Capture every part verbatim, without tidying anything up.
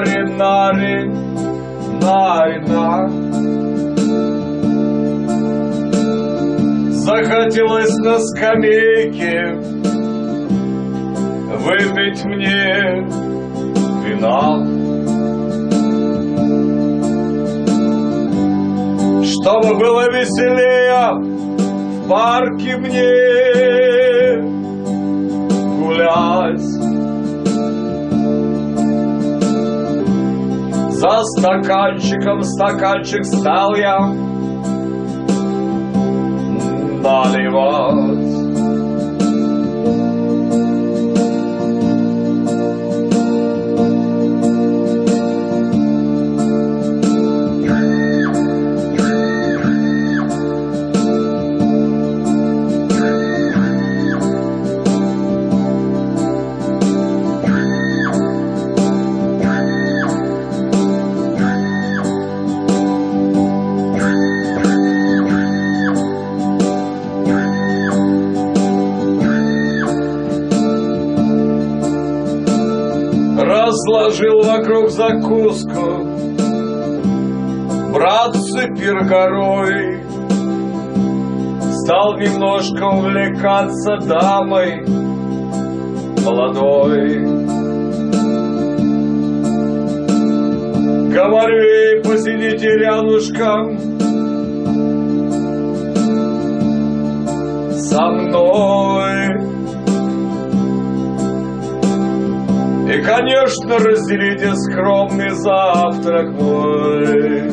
Нари-нари, нари-на. Захотелось на скамейке выпить мне вина, чтобы было веселее в парке мне гулять. За стаканчиком стаканчик стал я наливать. Разложил вокруг закуску, братцы, пир горой. Стал немножко увлекаться дамой молодой. Говорю ей, посидите рядышком со мной. И, конечно, разделите скромный завтрак мой.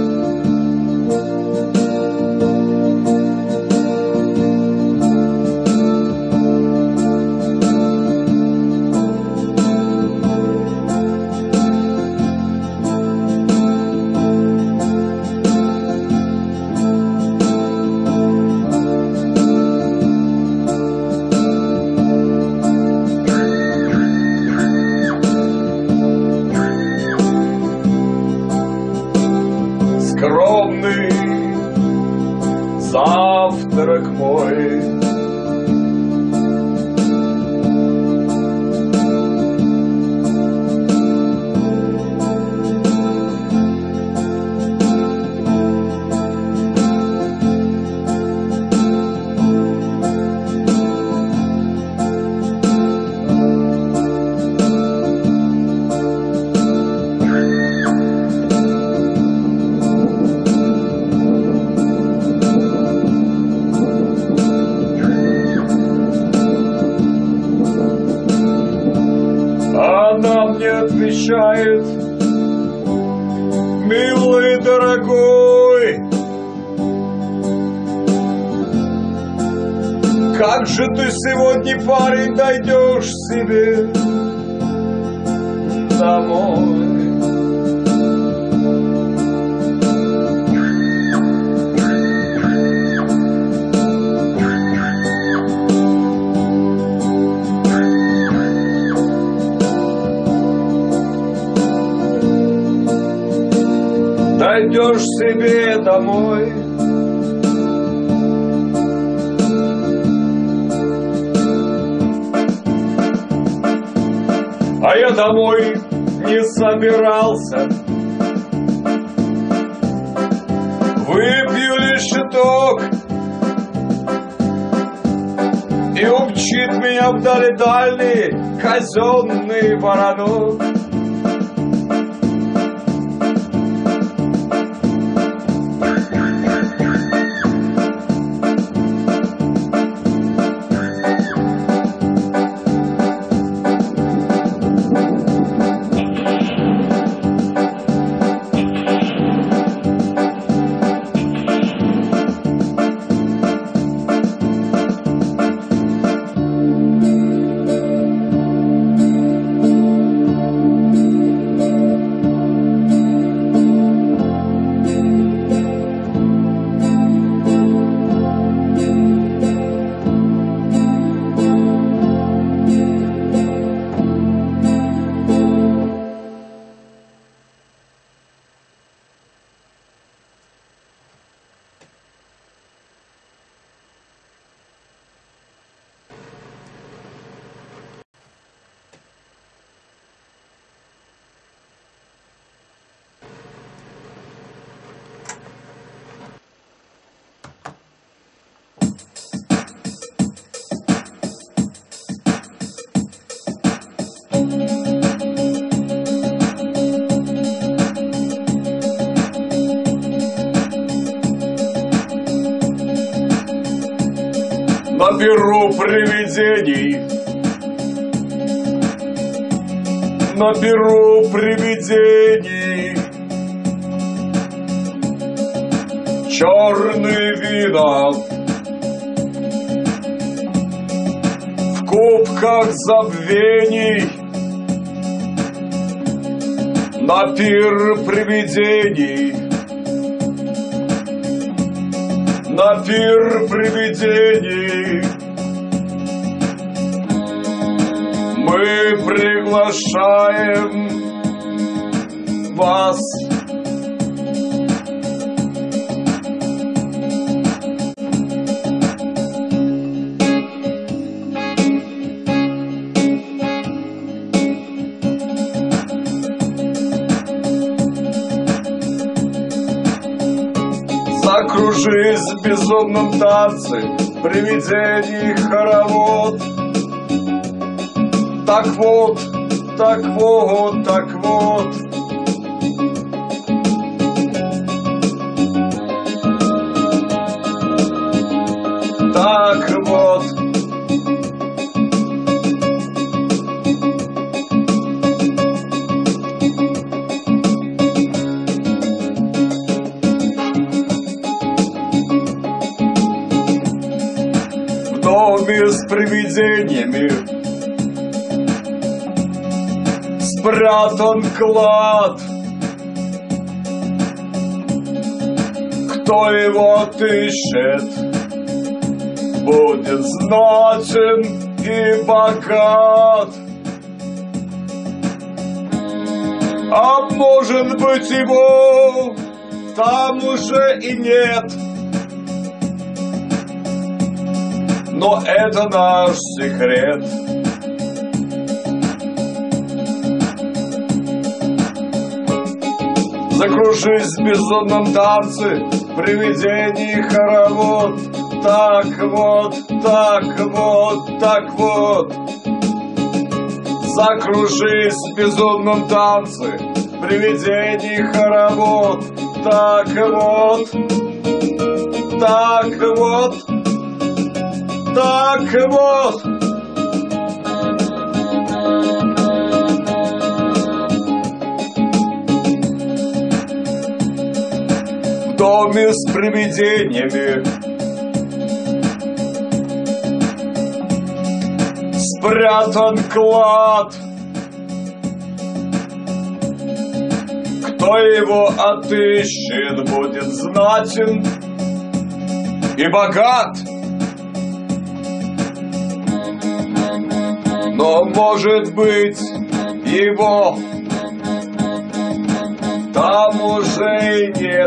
Скромный завтрак мой. Она мне отвечает: милый дорогой, как же ты сегодня, парень, дойдешь себе домой? Дойдешь себе домой. А я домой не собирался. Выпью лишь щиток, и умчит меня вдали дальний казенный воронок. на перу привидений, на перу привидений. Черные вина в кубках забвений, на пир привидений, на пир привидений. Мы приглашаем вас. Закружись в безумном танце привидений хоровод. Так вот, так вот, так вот. Так вот. В доме с привидениями спрятан клад. Кто его отыщет, будет знатен и богат. А может быть, его там уже и нет. Но это наш секрет. Закружись в безумном танце привидений хоровод. Так вот, так вот, так вот. Закружись в безумном танце привидений хоровод. Так вот, так вот, так вот. В доме с привидениями спрятан клад. Кто его отыщет, будет знатен и богат. Но, может быть, его там уже и нет.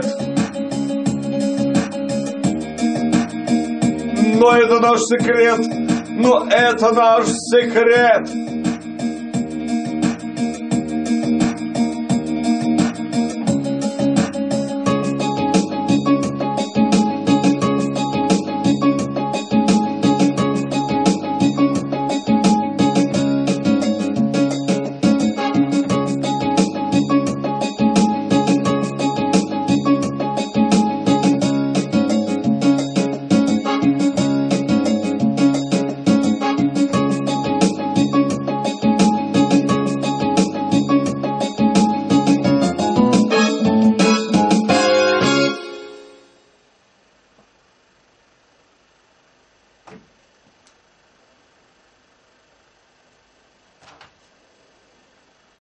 Но это наш секрет, но это наш секрет.